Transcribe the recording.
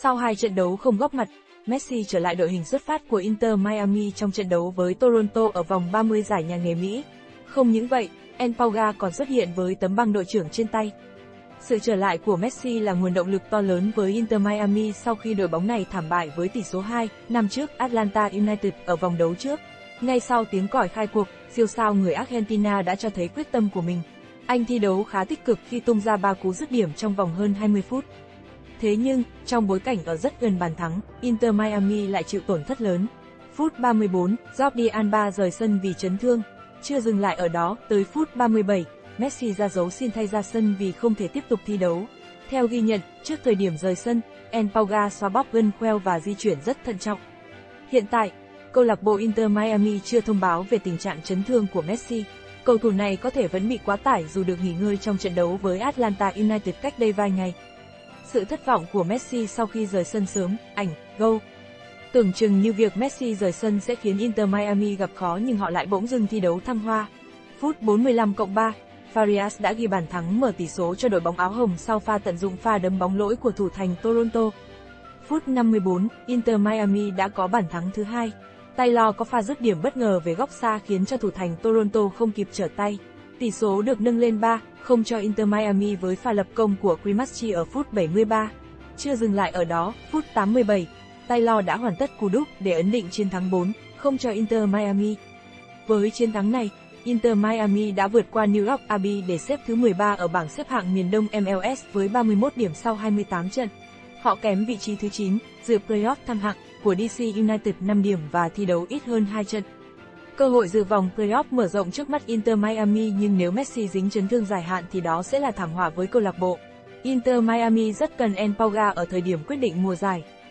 Sau 2 trận đấu không góp mặt, Messi trở lại đội hình xuất phát của Inter Miami trong trận đấu với Toronto ở vòng 30 giải nhà nghề Mỹ. Không những vậy, El Pulga còn xuất hiện với tấm băng đội trưởng trên tay. Sự trở lại của Messi là nguồn động lực to lớn với Inter Miami sau khi đội bóng này thảm bại với tỷ số 2 năm trước Atlanta United ở vòng đấu trước. Ngay sau tiếng còi khai cuộc, siêu sao người Argentina đã cho thấy quyết tâm của mình. Anh thi đấu khá tích cực khi tung ra 3 cú dứt điểm trong vòng hơn 20 phút. Thế nhưng, trong bối cảnh ở rất gần bàn thắng, Inter Miami lại chịu tổn thất lớn. Phút 34, Jordi Alba rời sân vì chấn thương. Chưa dừng lại ở đó, tới phút 37, Messi ra dấu xin thay ra sân vì không thể tiếp tục thi đấu. Theo ghi nhận, trước thời điểm rời sân, El Pulga xoa bóp gân khoeo và di chuyển rất thận trọng. Hiện tại, câu lạc bộ Inter Miami chưa thông báo về tình trạng chấn thương của Messi. Cầu thủ này có thể vẫn bị quá tải dù được nghỉ ngơi trong trận đấu với Atlanta United cách đây vài ngày. Sự thất vọng của Messi sau khi rời sân sớm, ảnh, Goal. Tưởng chừng như việc Messi rời sân sẽ khiến Inter Miami gặp khó nhưng họ lại bỗng dưng thi đấu thăng hoa. Phút 45+3, Farias đã ghi bàn thắng mở tỷ số cho đội bóng áo hồng sau pha tận dụng pha đấm bóng lỗi của thủ thành Toronto. Phút 54, Inter Miami đã có bàn thắng thứ hai. Taylor có pha dứt điểm bất ngờ về góc xa khiến cho thủ thành Toronto không kịp trở tay. Tỷ số được nâng lên 3-0 cho Inter Miami với pha lập công của Cremaschi ở phút 73. Chưa dừng lại ở đó, phút 87, Taylor đã hoàn tất cú đúp để ấn định chiến thắng 4-0 cho Inter Miami. Với chiến thắng này, Inter Miami đã vượt qua New York Derby để xếp thứ 13 ở bảng xếp hạng miền Đông MLS với 31 điểm sau 28 trận. Họ kém vị trí thứ 9, dự playoff thăng hạng của DC United 5 điểm và thi đấu ít hơn 2 trận. Cơ hội dự vòng playoff mở rộng trước mắt Inter Miami nhưng nếu Messi dính chấn thương dài hạn thì đó sẽ là thảm họa với câu lạc bộ. Inter Miami rất cần El Pulga ở thời điểm quyết định mùa giải.